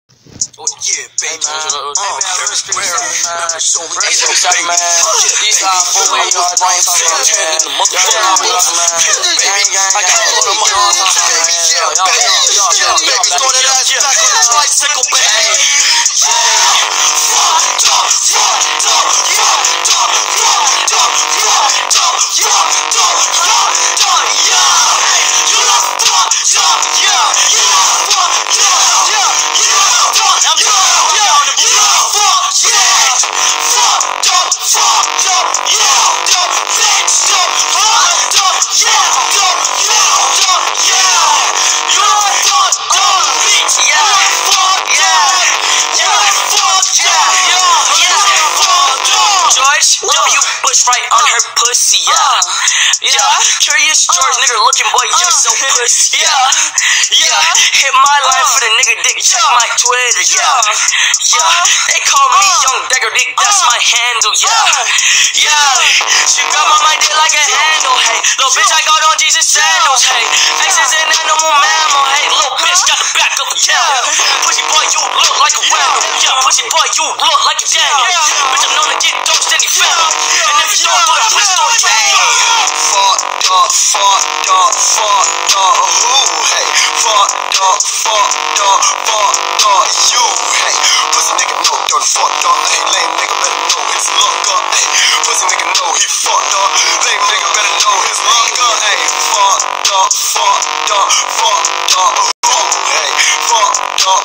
Oh yeah, baby. Everywhere. These are 4-way yard drinks, man. Baby, I got a lot of money on my baby. Yeah, baby. Throw that ass back on the bicycle, baby. W Bush right on her pussy, Curious George, nigga looking boy, you so pussy, Hit my line for the nigga dick, check my Twitter, They call me Young Dagger Dick, that's my handle, She grab on my dick like a handle, hey. Little bitch, I got on Jesus sandals, hey. Exes and animal mammal, hey. Little bitch got the back of a camel. Pussy boy, you look like a whale, Pussy boy, you look like a Daniel. Bitch, I'm known to get dosed any family. And if you don't do it, please don't try. Fucked up, who, hey? Fucked up, you, hey? Pussy nigga know done fucked up, hey. Lame nigga better know his luck up, hey. Pussy nigga know he fucked up. Lame nigga better know his luck up, hey. Fucked up, who, hey? Fucked up,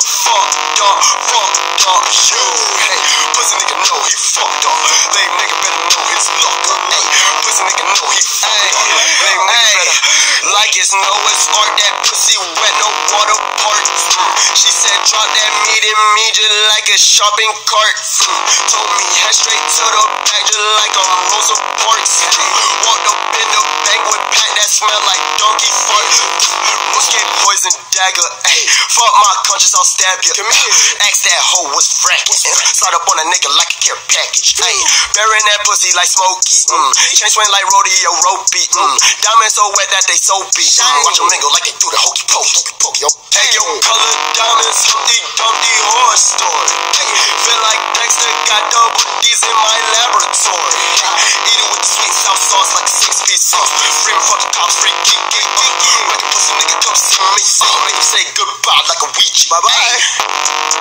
you, hey? Pussy nigga know he fucked up. Lame nigga better know his luck up, hey. Pussy nigga know he fucked up. Lame nigga better. Like it's Noah's Ark, that pussy wet, no water parts. She said drop that meat in me just like a shopping cart. Told me head straight to the back just like a Rosa Parks. Walked up in the bank with pack that smell like donkey fart. Muscat poison dagger, ayy. Fuck my conscience, I'll stab you. Ask that hoe was fracking. Slide up on a nigga like a care package. Ayy, burying that pussy like Smokey. Chain swing like rodeo ropey. Diamonds so wet that they soapy. Watch them mingle like they do the hokey pokey. Hey, yo, colored diamonds, Humpty Dumpty horror story. Hey, feel like Dexter got double D's in my laboratory. Eat it with the sweet south sauce like a 6-piece sauce. Free fucking cops, free geek. Make a pussy nigga come see me. Make him say goodbye like a Ouija. Bye-bye.